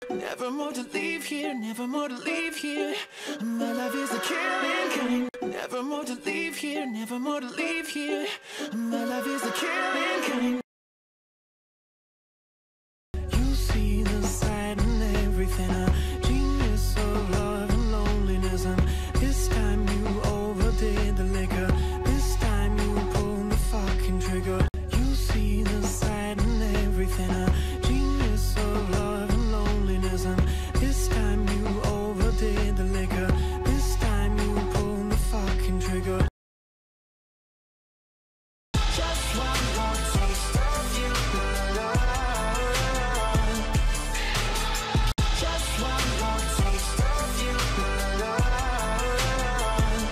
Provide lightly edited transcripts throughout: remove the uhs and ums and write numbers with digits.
Never more to leave here, never more to leave here. My life is the killing kind. Never more to leave here, never more to leave here. My life is the killing kind. You see the side in everything, a genius of love and loneliness. And this time you overdid the liquor. This time you pulled the fucking trigger. You see the side in everything, a genius of love and loneliness. And this time you overdid the liquor. This time you pulled the fucking trigger. Just one more taste of you, love. Just one more taste of you, love.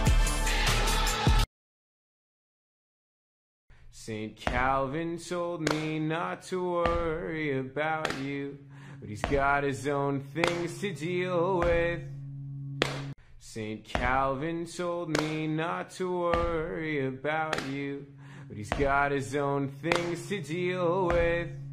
St. Calvin told me not to worry about you, but he's got his own things to deal with. St. Calvin told me not to worry about you, but he's got his own things to deal with.